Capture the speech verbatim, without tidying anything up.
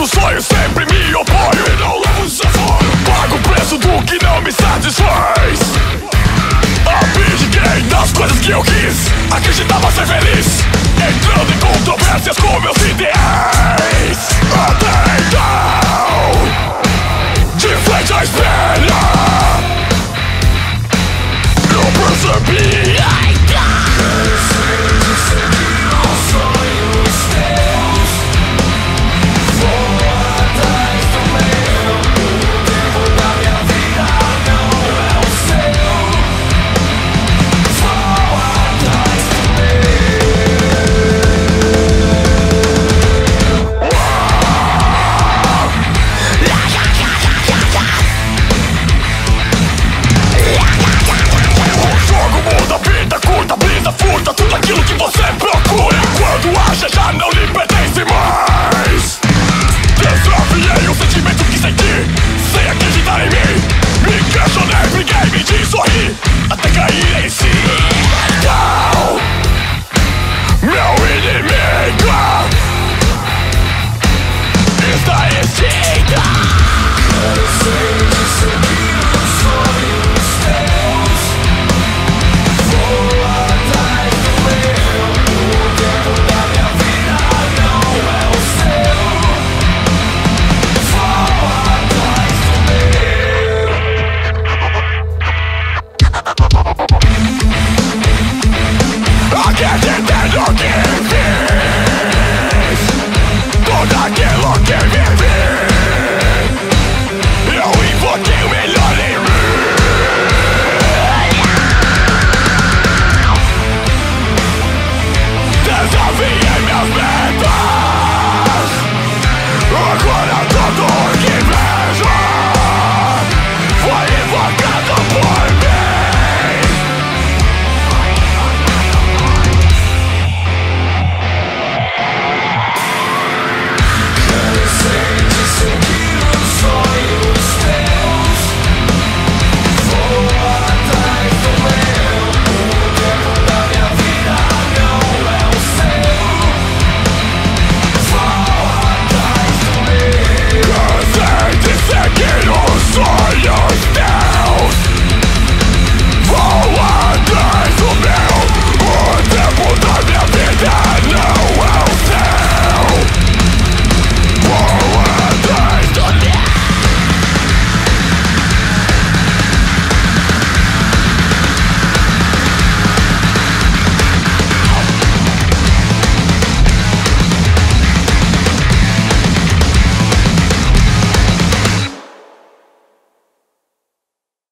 sonho sempre me oponho e não levo desaforo. Pago o preço do que não me satisfaz. Abdiquei das coisas que eu quis, acreditava ser feliz, entrando em controvérsias com meus ideais. Até então, de frente à espelha, eu percebi. Furta tudo aquilo que você procura. Quando acha já não lhe pertence mais. Desafiei o sentimento que senti, sem acreditar em mim. Me questionei, briguei, menti, sorri, até cair em si.